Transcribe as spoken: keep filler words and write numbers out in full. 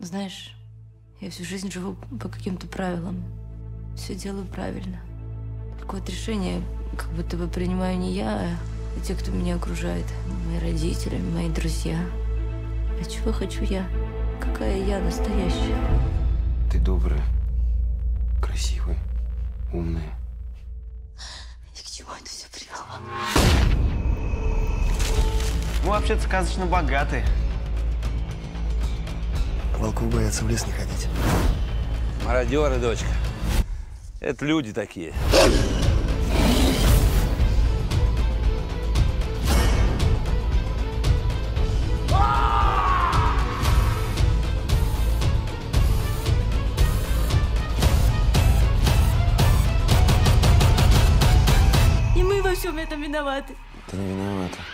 Знаешь, я всю жизнь живу по каким-то правилам. Все делаю правильно. Только вот решение как будто бы принимаю не я, а те, кто меня окружает. Мои родители, мои друзья. А чего хочу я? Какая я настоящая? Ты добрая, красивая, умная. И к чему это все привело? Мы вообще-то сказочно богатые. Волков боятся в лес не ходить. Мародеры, дочка. Это люди такие. И мы во всем этом виноваты. Ты не виновата.